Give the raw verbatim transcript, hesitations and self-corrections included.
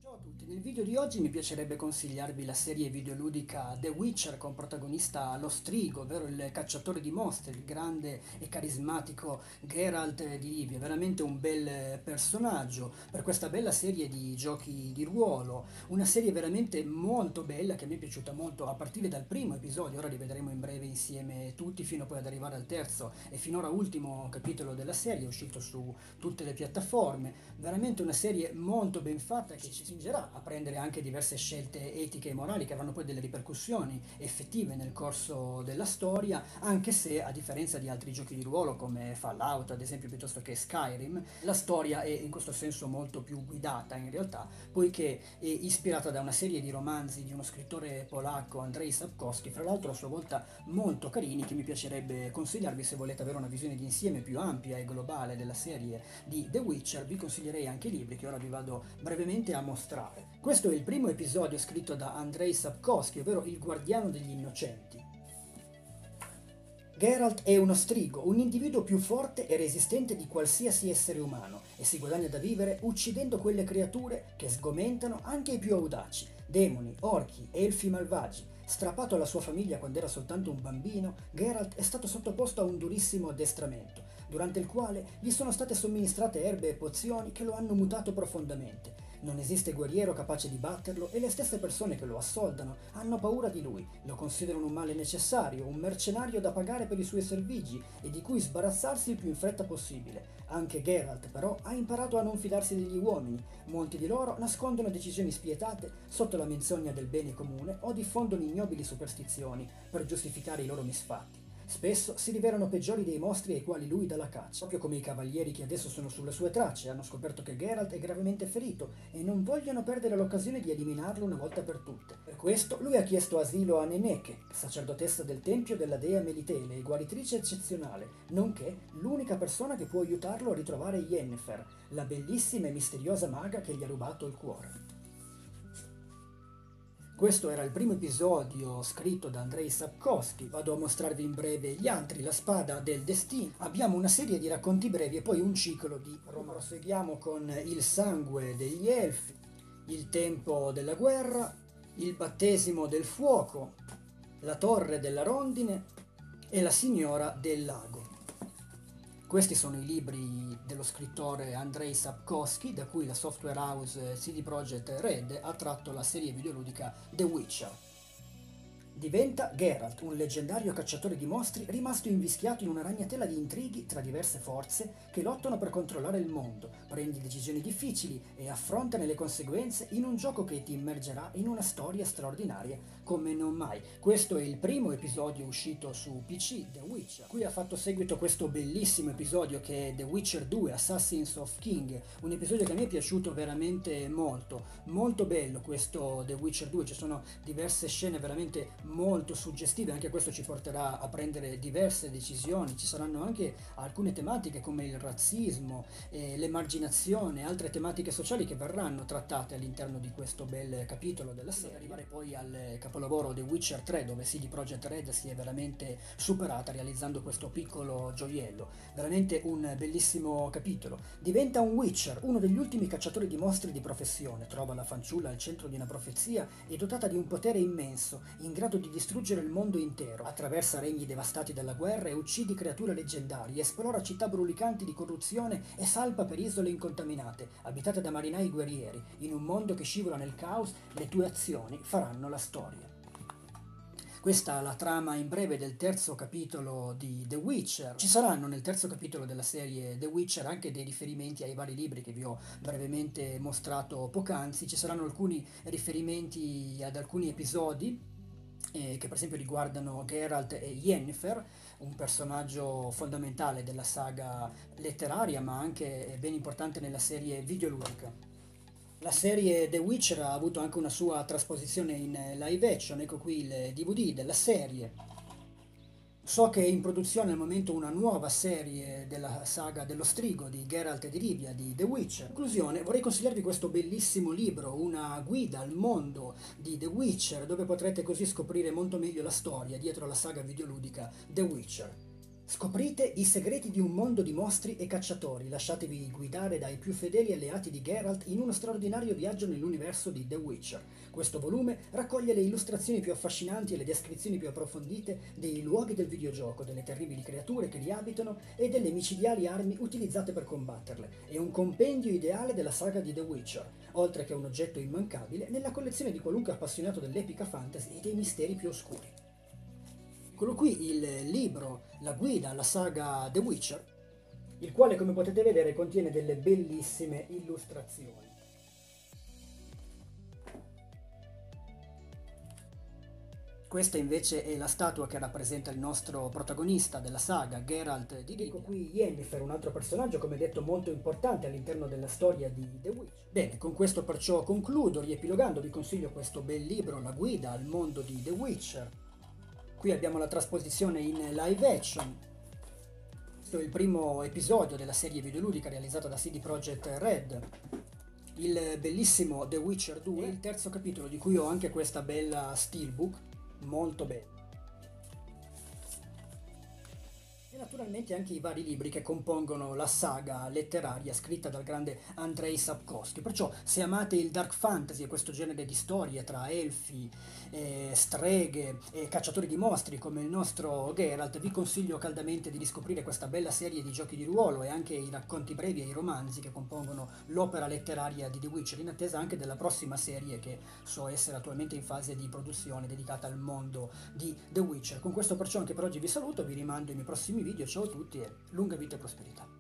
Ciao a tutti, nel video di oggi mi piacerebbe consigliarvi la serie videoludica The Witcher con protagonista lo Strigo, ovvero il cacciatore di mostri, il grande e carismatico Geralt di Rivia, veramente un bel personaggio per questa bella serie di giochi di ruolo, una serie veramente molto bella che mi è piaciuta molto a partire dal primo episodio, ora li vedremo in breve insieme tutti fino poi ad arrivare al terzo e finora ultimo capitolo della serie, uscito su tutte le piattaforme, veramente una serie molto ben fatta che ci spingerà a prendere anche diverse scelte etiche e morali che avranno poi delle ripercussioni effettive nel corso della storia, anche se a differenza di altri giochi di ruolo come Fallout ad esempio piuttosto che Skyrim, la storia è in questo senso molto più guidata in realtà, poiché è ispirata da una serie di romanzi di uno scrittore polacco, Andrzej Sapkowski, fra l'altro a sua volta molto carini, che mi piacerebbe consigliarvi se volete avere una visione d'insieme più ampia e globale della serie di The Witcher. Vi consiglierei anche i libri che ora vi vado brevemente a mostrare. Questo è il primo episodio scritto da Andrzej Sapkowski, ovvero il guardiano degli innocenti. Geralt è uno strigo, un individuo più forte e resistente di qualsiasi essere umano, e si guadagna da vivere uccidendo quelle creature che sgomentano anche i più audaci, demoni, orchi, elfi malvagi. Strappato alla sua famiglia quando era soltanto un bambino, Geralt è stato sottoposto a un durissimo addestramento, durante il quale gli sono state somministrate erbe e pozioni che lo hanno mutato profondamente. Non esiste guerriero capace di batterlo e le stesse persone che lo assoldano hanno paura di lui, lo considerano un male necessario, un mercenario da pagare per i suoi servigi e di cui sbarazzarsi il più in fretta possibile. Anche Geralt, però, ha imparato a non fidarsi degli uomini. Molti di loro nascondono decisioni spietate sotto la menzogna del bene comune o diffondono ignobili superstizioni per giustificare i loro misfatti. Spesso si rivelano peggiori dei mostri ai quali lui dà la caccia, proprio come i cavalieri che adesso sono sulle sue tracce, hanno scoperto che Geralt è gravemente ferito e non vogliono perdere l'occasione di eliminarlo una volta per tutte. Per questo lui ha chiesto asilo a Neneke, sacerdotessa del tempio della dea Melitele e guaritrice eccezionale, nonché l'unica persona che può aiutarlo a ritrovare Yennefer, la bellissima e misteriosa maga che gli ha rubato il cuore. Questo era il primo episodio scritto da Andrzej Sapkowski, vado a mostrarvi in breve gli altri, La spada del destino. Abbiamo una serie di racconti brevi e poi un ciclo di romanzi. Proseguiamo con Il sangue degli elfi, Il tempo della guerra, Il battesimo del fuoco, La torre della rondine e La signora del lago. Questi sono i libri dello scrittore Andrzej Sapkowski, da cui la software house C D Projekt Red ha tratto la serie videoludica The Witcher. Diventa Geralt, un leggendario cacciatore di mostri rimasto invischiato in una ragnatela di intrighi tra diverse forze che lottano per controllare il mondo, prende decisioni difficili e affrontane le conseguenze in un gioco che ti immergerà in una storia straordinaria come non mai. Questo è il primo episodio uscito su P C, The Witcher. Qui ha fatto seguito questo bellissimo episodio che è The Witcher due, Assassins of King, un episodio che a me è piaciuto veramente molto, molto bello questo The Witcher due, ci sono diverse scene veramente molto suggestive, anche questo ci porterà a prendere diverse decisioni, ci saranno anche alcune tematiche come il razzismo, eh, l'emarginazione, altre tematiche sociali che verranno trattate all'interno di questo bel capitolo della serie, arrivare poi al capolavoro The Witcher tre, dove C D Projekt Red si è veramente superata realizzando questo piccolo gioiello, veramente un bellissimo capitolo. Diventa un Witcher, uno degli ultimi cacciatori di mostri di professione, trova la fanciulla al centro di una profezia e dotata di un potere immenso, in grado di distruggere il mondo intero, attraversa regni devastati dalla guerra e uccidi creature leggendarie, esplora città brulicanti di corruzione e salpa per isole incontaminate, abitate da marinai guerrieri. In un mondo che scivola nel caos, le tue azioni faranno la storia. Questa è la trama in breve del terzo capitolo di The Witcher. Ci saranno nel terzo capitolo della serie The Witcher anche dei riferimenti ai vari libri che vi ho brevemente mostrato poc'anzi, ci saranno alcuni riferimenti ad alcuni episodi Eh, che per esempio riguardano Geralt e Yennefer, un personaggio fondamentale della saga letteraria ma anche ben importante nella serie videoludica. La serie The Witcher ha avuto anche una sua trasposizione in live action, ecco qui il D V D della serie. So che è in produzione al momento una nuova serie della saga dello strigo di Geralt di Rivia di The Witcher. In conclusione vorrei consigliarvi questo bellissimo libro, una guida al mondo di The Witcher, dove potrete così scoprire molto meglio la storia dietro la saga videoludica The Witcher. Scoprite i segreti di un mondo di mostri e cacciatori, lasciatevi guidare dai più fedeli alleati di Geralt in uno straordinario viaggio nell'universo di The Witcher. Questo volume raccoglie le illustrazioni più affascinanti e le descrizioni più approfondite dei luoghi del videogioco, delle terribili creature che li abitano e delle micidiali armi utilizzate per combatterle. È un compendio ideale della saga di The Witcher, oltre che un oggetto immancabile nella collezione di qualunque appassionato dell'epica fantasy e dei misteri più oscuri. Eccolo qui il libro, la guida alla saga The Witcher, il quale, come potete vedere, contiene delle bellissime illustrazioni. Questa invece è la statua che rappresenta il nostro protagonista della saga, Geralt di Rivia. Ecco qui Yennefer, un altro personaggio, come detto, molto importante all'interno della storia di The Witcher. Bene, con questo perciò concludo, riepilogando vi consiglio questo bel libro, La guida al mondo di The Witcher. Qui abbiamo la trasposizione in live action. Questo è il primo episodio della serie videoludica realizzata da C D Projekt Red. Il bellissimo The Witcher due, il terzo capitolo, di cui ho anche questa bella steelbook, molto bella. E naturalmente anche i vari libri che compongono la saga letteraria scritta dal grande Andrzej Sapkowski. Perciò, se amate il dark fantasy e questo genere di storie tra elfi, eh, streghe e cacciatori di mostri come il nostro Geralt, vi consiglio caldamente di riscoprire questa bella serie di giochi di ruolo e anche i racconti brevi e i romanzi che compongono l'opera letteraria di The Witcher, in attesa anche della prossima serie che so essere attualmente in fase di produzione dedicata al mondo di The Witcher. Con questo perciò anche per oggi vi saluto, vi rimando ai miei prossimi video, ciao a tutti e lunga vita e prosperità.